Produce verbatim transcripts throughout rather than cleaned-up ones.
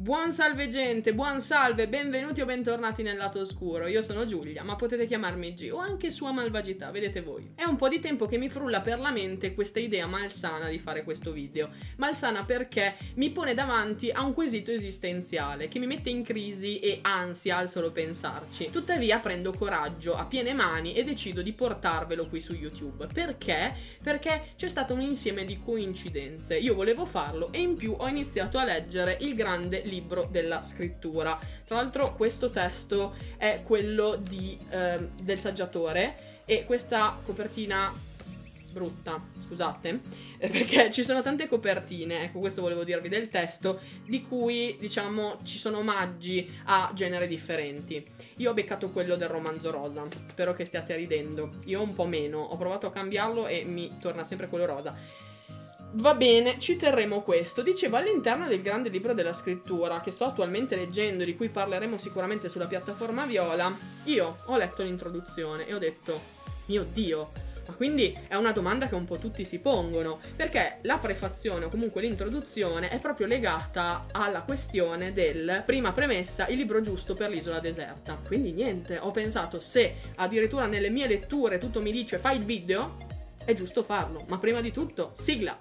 Buon salve gente, buon salve, benvenuti o bentornati nel lato oscuro. Io sono Giulia, ma potete chiamarmi G o anche sua malvagità, vedete voi. È un po' di tempo che mi frulla per la mente questa idea malsana di fare questo video. Malsana perché mi pone davanti a un quesito esistenziale che mi mette in crisi e ansia al solo pensarci. Tuttavia prendo coraggio a piene mani e decido di portarvelo qui su YouTube. Perché? Perché c'è stato un insieme di coincidenze. Io volevo farlo e in più ho iniziato a leggere il grande libro della scrittura. Tra l'altro questo testo è quello di, eh, del saggiatore e questa copertina brutta, scusate, eh, perché ci sono tante copertine, ecco questo volevo dirvi del testo, di cui diciamo ci sono omaggi a generi differenti. Io ho beccato quello del romanzo rosa, spero che stiate ridendo, io un po' meno, ho provato a cambiarlo e mi torna sempre quello rosa. Va bene, ci terremo questo. Dicevo, all'interno del grande libro della scrittura che sto attualmente leggendo, di cui parleremo sicuramente sulla piattaforma Viola, io ho letto l'introduzione e ho detto, mio Dio, ma quindi è una domanda che un po' tutti si pongono, perché la prefazione o comunque l'introduzione è proprio legata alla questione del prima premessa, il libro giusto per l'isola deserta. Quindi niente, ho pensato, se addirittura nelle mie letture tutto mi dice fai il video, è giusto farlo, ma prima di tutto, sigla!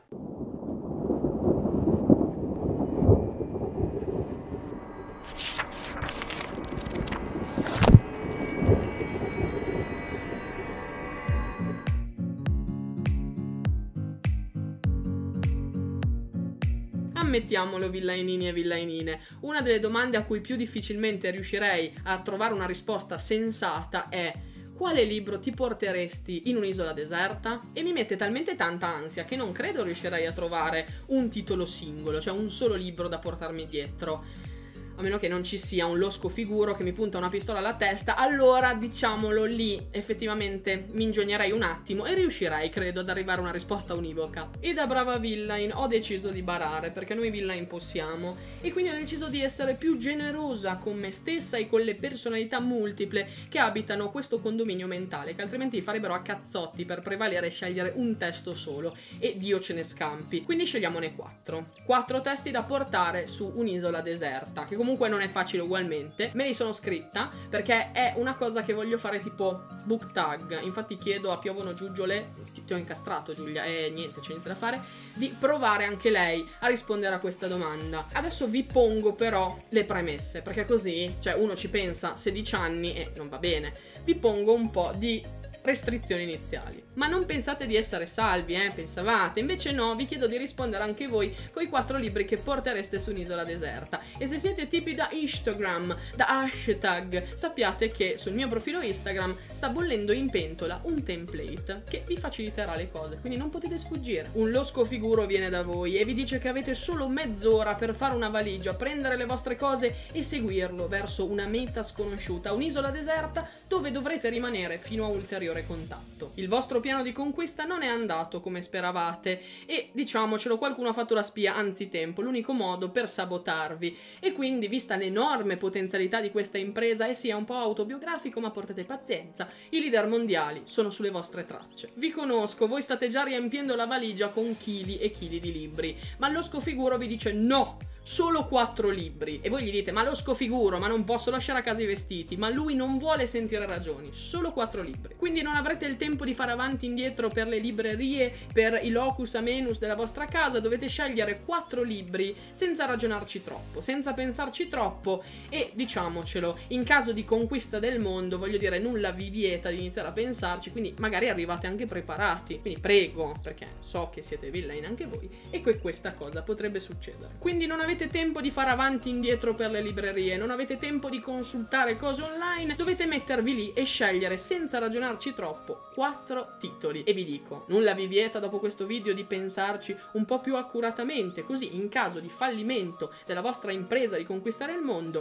Ammettiamolo, villainini e villainine, una delle domande a cui più difficilmente riuscirei a trovare una risposta sensata è: quale libro ti porteresti in un'isola deserta? E mi mette talmente tanta ansia che non credo riuscirei a trovare un titolo singolo, cioè un solo libro da portarmi dietro. A meno che non ci sia un losco figuro che mi punta una pistola alla testa, allora diciamolo lì, effettivamente mi ingegnerei un attimo e riuscirei, credo, ad arrivare a una risposta univoca. E da brava villain ho deciso di barare, perché noi villain possiamo, e quindi ho deciso di essere più generosa con me stessa e con le personalità multiple che abitano questo condominio mentale, che altrimenti farebbero a cazzotti per prevalere e scegliere un testo solo, e Dio ce ne scampi. Quindi scegliamone quattro. Quattro testi da portare su un'isola deserta, che comunque non è facile ugualmente. Me li sono scritta perché è una cosa che voglio fare tipo book tag. Infatti chiedo a Piovono Giuggiole, ti ho incastrato Giulia e niente, c'è niente da fare, di provare anche lei a rispondere a questa domanda. Adesso vi pongo però le premesse, perché così, cioè, uno ci pensa sedici anni e non va bene. Vi pongo un po' di restrizioni iniziali. Ma non pensate di essere salvi, eh, pensavate. Invece no, vi chiedo di rispondere anche voi con i quattro libri che portereste su un'isola deserta. E se siete tipi da Instagram, da hashtag, sappiate che sul mio profilo Instagram sta bollendo in pentola un template che vi faciliterà le cose, quindi non potete sfuggire. Un losco figuro viene da voi e vi dice che avete solo mezz'ora per fare una valigia, prendere le vostre cose e seguirlo verso una meta sconosciuta, un'isola deserta dove dovrete rimanere fino a ulteriore contatto. Il vostro piano di conquista non è andato come speravate e, diciamocelo, qualcuno ha fatto la spia anzitempo, l'unico modo per sabotarvi, e quindi, vista l'enorme potenzialità di questa impresa, e sia un po' autobiografico, ma portate pazienza, i leader mondiali sono sulle vostre tracce. Vi conosco, voi state già riempiendo la valigia con chili e chili di libri, ma lo scofiguro vi dice no! Solo quattro libri. E voi gli dite, ma lo scofiguro, ma non posso lasciare a casa i vestiti. Ma lui non vuole sentire ragioni. Solo quattro libri. Quindi non avrete il tempo di fare avanti e indietro per le librerie, per i locus amenus della vostra casa. Dovete scegliere quattro libri senza ragionarci troppo, senza pensarci troppo. E diciamocelo, in caso di conquista del mondo, voglio dire, nulla vi vieta di iniziare a pensarci. Quindi magari arrivate anche preparati. Quindi prego, perché so che siete villain anche voi, e que questa cosa potrebbe succedere. Quindi non avete tempo di fare avanti e indietro per le librerie, non avete tempo di consultare cose online, dovete mettervi lì e scegliere senza ragionarci troppo quattro titoli. E vi dico, nulla vi vieta dopo questo video di pensarci un po' più accuratamente, così in caso di fallimento della vostra impresa di conquistare il mondo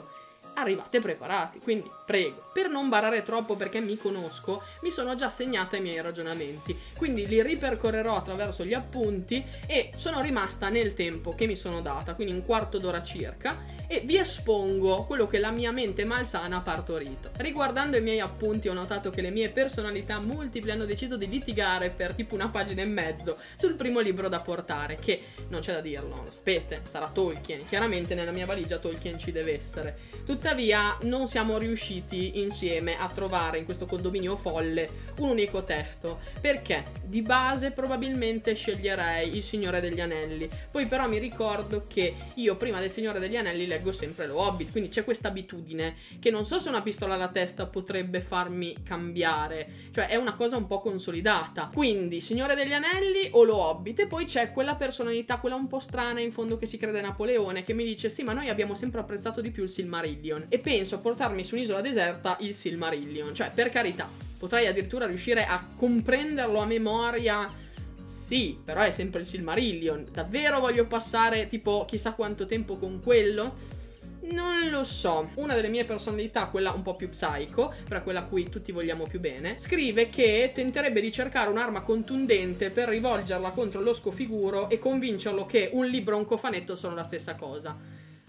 arrivate preparati, quindi prego. Per non barare troppo, perché mi conosco, mi sono già segnata i miei ragionamenti, quindi li ripercorrerò attraverso gli appunti e sono rimasta nel tempo che mi sono data, quindi un quarto d'ora circa, e vi espongo quello che la mia mente malsana ha partorito. Riguardando i miei appunti ho notato che le mie personalità multiple hanno deciso di litigare per tipo una pagina e mezzo sul primo libro da portare, che non c'è da dirlo, lo sapete, sarà Tolkien. Chiaramente nella mia valigia Tolkien ci deve essere. Tuttavia non siamo riusciti insieme a trovare in questo condominio folle un unico testo, perché di base probabilmente sceglierei Il Signore degli Anelli. Poi però mi ricordo che io prima del Signore degli Anelli leggo sempre lo Hobbit, quindi c'è questa abitudine che non so se una pistola alla testa potrebbe farmi cambiare, cioè è una cosa un po' consolidata. Quindi Signore degli Anelli o lo Hobbit, e poi c'è quella personalità, quella un po' strana in fondo che si crede Napoleone, che mi dice sì, ma noi abbiamo sempre apprezzato di più il Silmarillion, e penso a portarmi su un'isola deserta il Silmarillion. Cioè, per carità, potrei addirittura riuscire a comprenderlo a memoria. Sì, però è sempre il Silmarillion. Davvero voglio passare tipo chissà quanto tempo con quello? Non lo so. Una delle mie personalità, quella un po' più psycho, per quella a cui tutti vogliamo più bene, scrive che tenterebbe di cercare un'arma contundente per rivolgerla contro lo scofiguro e convincerlo che un libro e un cofanetto sono la stessa cosa.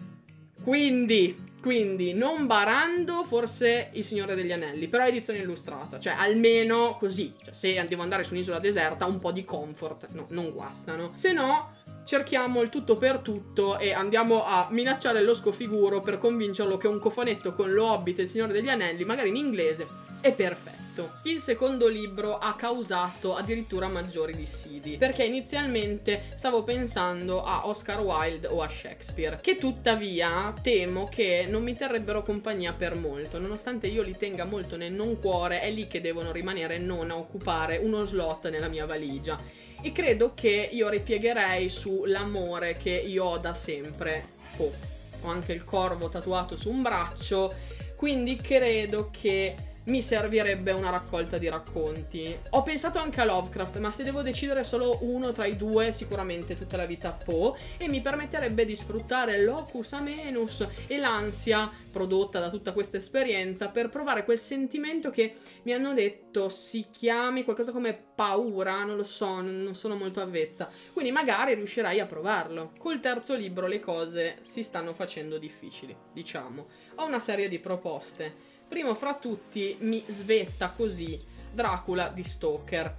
Quindi, quindi, non barando, forse Il Signore degli Anelli, però edizione illustrata, cioè almeno così, cioè, se devo andare su un'isola deserta un po' di comfort, no, non guastano. Se no, cerchiamo il tutto per tutto e andiamo a minacciare lo scofiguro per convincerlo che un cofanetto con lo Hobbit e Il Signore degli Anelli, magari in inglese, è perfetto. Il secondo libro ha causato addirittura maggiori dissidi, perché inizialmente stavo pensando a Oscar Wilde o a Shakespeare, che tuttavia temo che non mi terrebbero compagnia per molto. Nonostante io li tenga molto nel non cuore, è lì che devono rimanere e non a occupare uno slot nella mia valigia. E credo che io ripiegherei sull'amore che io ho da sempre. Oh, ho anche il corvo tatuato su un braccio, quindi credo che mi servirebbe una raccolta di racconti. Ho pensato anche a Lovecraft, ma se devo decidere solo uno tra i due, sicuramente Tutta la vita Poe, e mi permetterebbe di sfruttare l'ocus amenus e l'ansia prodotta da tutta questa esperienza per provare quel sentimento che mi hanno detto si chiami qualcosa come paura, non lo so, non sono molto avvezza, quindi magari riuscirai a provarlo. Col terzo libro le cose si stanno facendo difficili, diciamo. Ho una serie di proposte. Primo fra tutti mi svetta così Dracula di Stoker.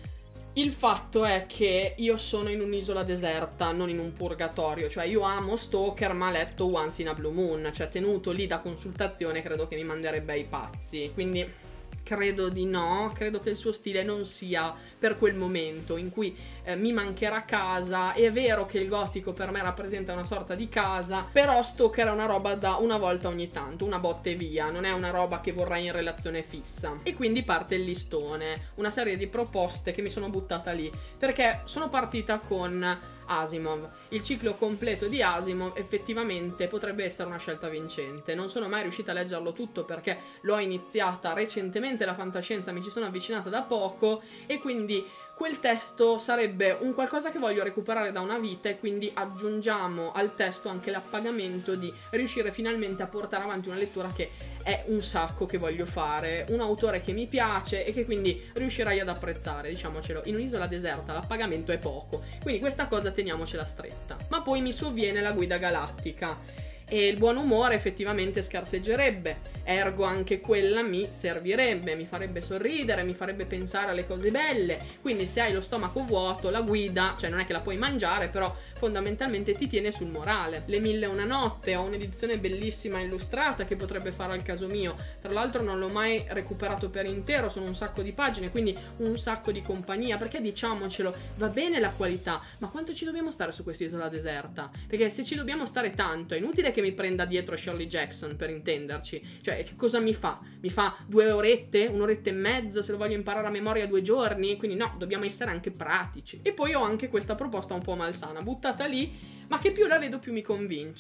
Il fatto è che io sono in un'isola deserta, non in un purgatorio, cioè io amo Stoker ma letto Once in a Blue Moon, cioè tenuto lì da consultazione credo che mi manderebbe ai pazzi, quindi credo di no, credo che il suo stile non sia per quel momento in cui eh, mi mancherà casa. È vero che il gotico per me rappresenta una sorta di casa, però Stoker è una roba da una volta ogni tanto, una botta e via, non è una roba che vorrei in relazione fissa. E quindi parte il listone, una serie di proposte che mi sono buttata lì, perché sono partita con Asimov. Il ciclo completo di Asimov effettivamente potrebbe essere una scelta vincente. Non sono mai riuscita a leggerlo tutto perché l'ho iniziata recentemente, la fantascienza mi ci sono avvicinata da poco, e quindi quel testo sarebbe un qualcosa che voglio recuperare da una vita, e quindi aggiungiamo al testo anche l'appagamento di riuscire finalmente a portare avanti una lettura che è un sacco che voglio fare, un autore che mi piace e che quindi riuscirai ad apprezzare, diciamocelo. In un'isola deserta l'appagamento è poco, quindi questa cosa teniamocela stretta. Ma poi mi sovviene La guida galattica e il buon umore effettivamente scarseggerebbe, ergo anche quella mi servirebbe, mi farebbe sorridere, mi farebbe pensare alle cose belle. Quindi se hai lo stomaco vuoto, la guida, cioè non è che la puoi mangiare, però fondamentalmente ti tiene sul morale. Le mille e una notte, ho un'edizione bellissima illustrata che potrebbe fare al caso mio, tra l'altro non l'ho mai recuperato per intero, sono un sacco di pagine, quindi un sacco di compagnia, perché diciamocelo, va bene la qualità, ma quanto ci dobbiamo stare su quest'isola deserta? Perché se ci dobbiamo stare tanto è inutile che mi prenda dietro Shirley Jackson, per intenderci. Cioè, che cosa mi fa? Mi fa due orette, un'oretta e mezzo, se lo voglio imparare a memoria due giorni? Quindi no, dobbiamo essere anche pratici. E poi ho anche questa proposta un po' malsana, buttata lì, ma che più la vedo più mi convince.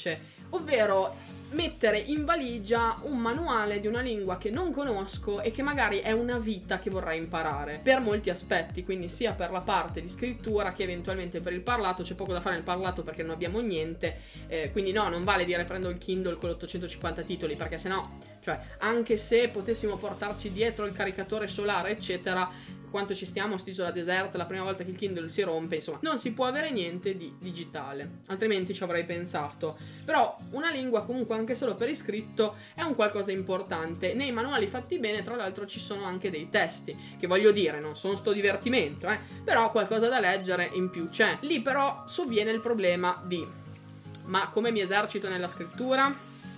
ovvero mettere in valigia un manuale di una lingua che non conosco e che magari è una vita che vorrei imparare per molti aspetti, quindi sia per la parte di scrittura che eventualmente per il parlato. C'è poco da fare nel parlato perché non abbiamo niente, eh, quindi no, non vale dire prendo il Kindle con ottocentocinquanta titoli, perché sennò, cioè, anche se potessimo portarci dietro il caricatore solare eccetera, quanto ci stiamo st'isola deserta, la prima volta che il Kindle si rompe, insomma, non si può avere niente di digitale, altrimenti ci avrei pensato. Però una lingua comunque anche solo per iscritto è un qualcosa importante. Nei manuali fatti bene, tra l'altro, ci sono anche dei testi, che voglio dire, non sono sto divertimento, eh, però qualcosa da leggere in più c'è. Lì però sovviene il problema di: ma come mi esercito nella scrittura?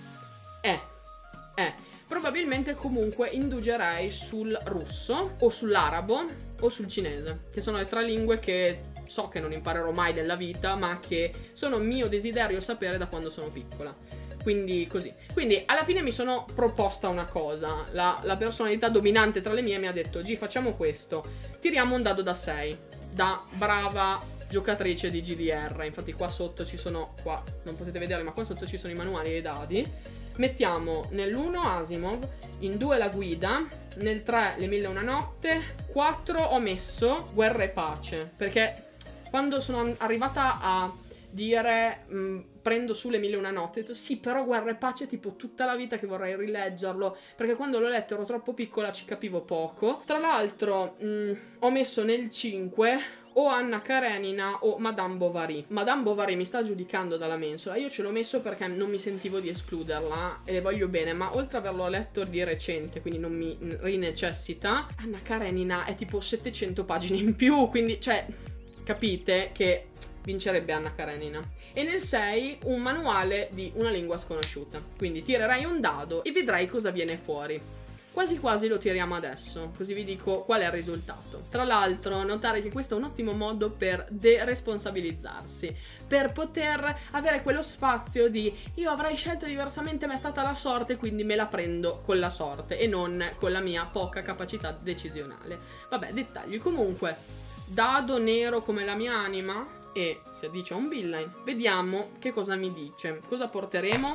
Eh, eh... probabilmente comunque indugerei sul russo o sull'arabo o sul cinese, che sono le tre lingue che so che non imparerò mai nella vita, ma che sono mio desiderio sapere da quando sono piccola. Quindi così. Quindi alla fine mi sono proposta una cosa. La, la personalità dominante tra le mie mi ha detto: Gi, facciamo questo, tiriamo un dado da sei, da brava giocatrice di G D R. Infatti qua sotto ci sono, qua non potete vedere, ma qua sotto ci sono i manuali e i dadi. Mettiamo nell'uno Asimov, in due la guida, nel tre le mille e una notte, quattro ho messo Guerra e Pace, perché quando sono arrivata a dire mh, prendo su le mille e una notte, ho detto sì, però Guerra e Pace è tipo tutta la vita che vorrei rileggerlo, perché quando l'ho letto ero troppo piccola, ci capivo poco. Tra l'altro mh, ho messo nel cinque o Anna Karenina o Madame Bovary. Madame Bovary mi sta giudicando dalla mensola. Io ce l'ho messo perché non mi sentivo di escluderla e le voglio bene, ma oltre ad averlo letto di recente, quindi non mi rinecessita, Anna Karenina è tipo settecento pagine in più, quindi cioè capite che vincerebbe Anna Karenina. E nel sei un manuale di una lingua sconosciuta, quindi tirerai un dado e vedrai cosa viene fuori. Quasi quasi lo tiriamo adesso, così vi dico qual è il risultato. Tra l'altro, notare che questo è un ottimo modo per deresponsabilizzarsi, per poter avere quello spazio di io avrei scelto diversamente ma è stata la sorte, quindi me la prendo con la sorte e non con la mia poca capacità decisionale. Vabbè, dettagli. Comunque, dado nero come la mia anima e si addice a un villain. Vediamo che cosa mi dice. Cosa porteremo?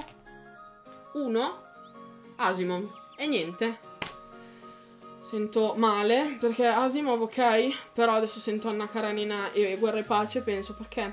Uno Asimov. E niente, sento male perché Asimov ok, però adesso sento Anna Karenina e Guerra e Pace, penso perché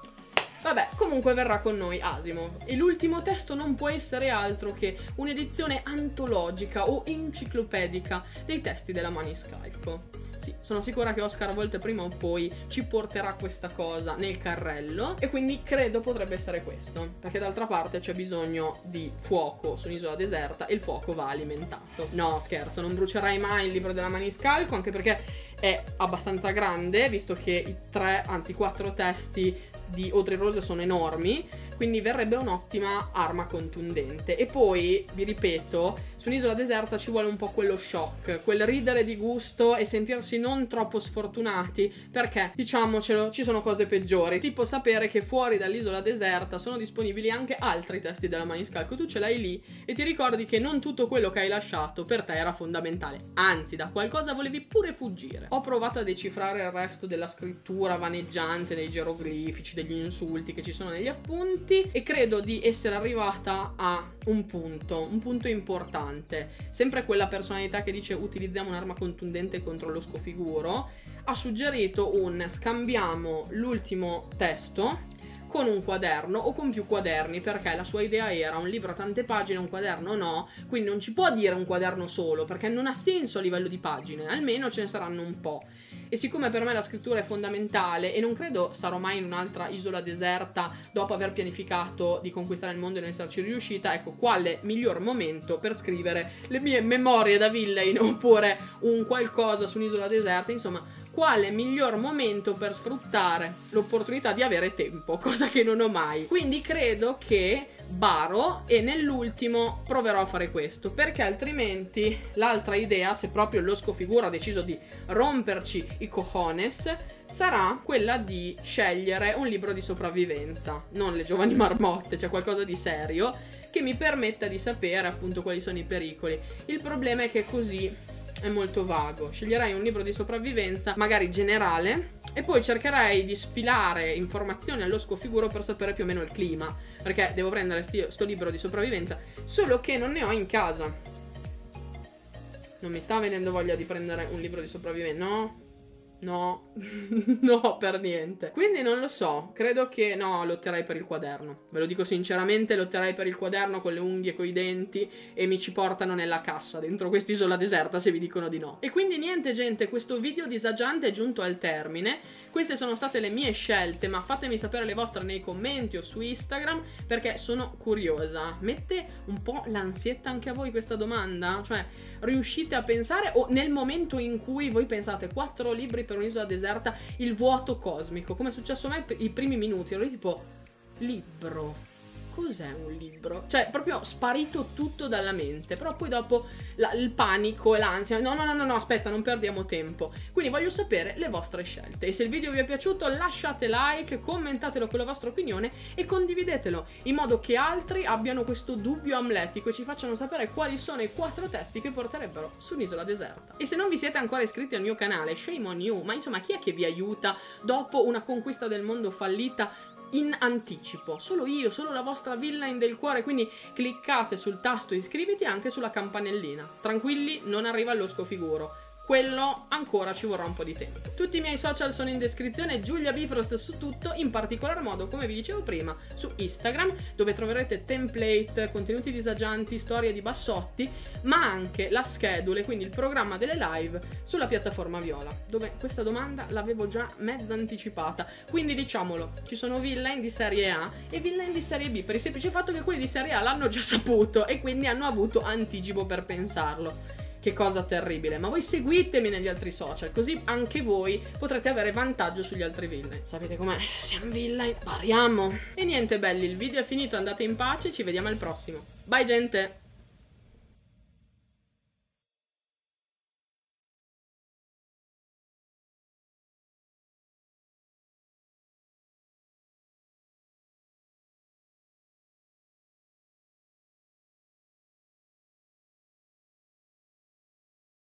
vabbè, comunque verrà con noi Asimov. E l'ultimo testo non può essere altro che un'edizione antologica o enciclopedica dei testi della Maniscalco. Sì, sono sicura che Oscar Volte prima o poi ci porterà questa cosa nel carrello e quindi credo potrebbe essere questo, perché d'altra parte c'è bisogno di fuoco su un'isola deserta e il fuoco va alimentato. No, scherzo, non brucerai mai il libro della Maniscalco, anche perché è abbastanza grande, visto che i tre, anzi quattro testi di Audrey Rose sono enormi, quindi verrebbe un'ottima arma contundente. E poi, vi ripeto, su un'isola deserta ci vuole un po' quello shock, quel ridere di gusto e sentirsi non troppo sfortunati, perché, diciamocelo, ci sono cose peggiori, tipo sapere che fuori dall'isola deserta sono disponibili anche altri testi della Maniscalco. Tu ce l'hai lì e ti ricordi che non tutto quello che hai lasciato per te era fondamentale, anzi, da qualcosa volevi pure fuggire. Ho provato a decifrare il resto della scrittura vaneggiante, dei geroglifici, degli insulti che ci sono negli appunti, e credo di essere arrivata a un punto, un punto importante. Sempre quella personalità che dice utilizziamo un'arma contundente contro lo scofiguro ha suggerito un scambiamo l'ultimo testo con un quaderno o con più quaderni, perché la sua idea era un libro a tante pagine, un quaderno no, quindi non ci può dire un quaderno solo, perché non ha senso a livello di pagine, almeno ce ne saranno un po'. E siccome per me la scrittura è fondamentale e non credo sarò mai in un'altra isola deserta dopo aver pianificato di conquistare il mondo e non esserci riuscita, ecco, quale miglior momento per scrivere le mie memorie da villain oppure un qualcosa su un'isola deserta, insomma, quale miglior momento per sfruttare l'opportunità di avere tempo, cosa che non ho mai. Quindi credo che baro e nell'ultimo proverò a fare questo, perché altrimenti l'altra idea, se proprio lo scofiguro ha deciso di romperci i cojones, sarà quella di scegliere un libro di sopravvivenza, non Le giovani marmotte, cioè qualcosa di serio che mi permetta di sapere appunto quali sono i pericoli. Il problema è che così è molto vago. Sceglierei un libro di sopravvivenza, magari generale, e poi cercherei di sfilare informazioni allo scofiguro per sapere più o meno il clima, perché devo prendere sti, sto libro di sopravvivenza, solo che non ne ho in casa. Non mi sta venendo voglia di prendere un libro di sopravvivenza, no? No, no, per niente. Quindi non lo so, credo che no, lotterei per il quaderno. Ve lo dico sinceramente, lotterei per il quaderno con le unghie, coi denti, e mi ci portano nella cassa dentro quest'isola deserta se vi dicono di no. E quindi niente gente, questo video disagiante è giunto al termine. Queste sono state le mie scelte, ma fatemi sapere le vostre nei commenti o su Instagram, perché sono curiosa. Mette un po' l'ansietta anche a voi questa domanda? Cioè, riuscite a pensare, o nel momento in cui voi pensate quattro libri per un'isola deserta, il vuoto cosmico, come è successo a me i primi minuti, ero tipo, libro, cos'è un libro? Cioè, proprio sparito tutto dalla mente, però poi dopo la, il panico e l'ansia, no, no, no, no, no, aspetta, non perdiamo tempo. Quindi voglio sapere le vostre scelte, e se il video vi è piaciuto lasciate like, commentatelo con la vostra opinione e condividetelo, in modo che altri abbiano questo dubbio amletico e ci facciano sapere quali sono i quattro testi che porterebbero su un'isola deserta. E se non vi siete ancora iscritti al mio canale, shame on you, ma insomma chi è che vi aiuta dopo una conquista del mondo fallita in anticipo? Solo io, solo la vostra villain del cuore, quindi cliccate sul tasto iscriviti e anche sulla campanellina. Tranquilli, non arriva allo scofiguro, quello ancora ci vorrà un po' di tempo. Tutti i miei social sono in descrizione, Giulia Bifrost su tutto, in particolar modo, come vi dicevo prima, su Instagram, dove troverete template, contenuti disagianti, storie di bassotti, ma anche la schedule, quindi il programma delle live sulla piattaforma Viola, dove questa domanda l'avevo già mezza anticipata. Quindi diciamolo, ci sono villain di serie A e villain di serie B, per il semplice fatto che quelli di serie A l'hanno già saputo e quindi hanno avuto anticipo per pensarlo. Che cosa terribile, ma voi seguitemi negli altri social, così anche voi potrete avere vantaggio sugli altri villain. Sapete com'è? Siamo villain, pariamo! E niente belli, il video è finito, andate in pace, ci vediamo al prossimo. Bye gente!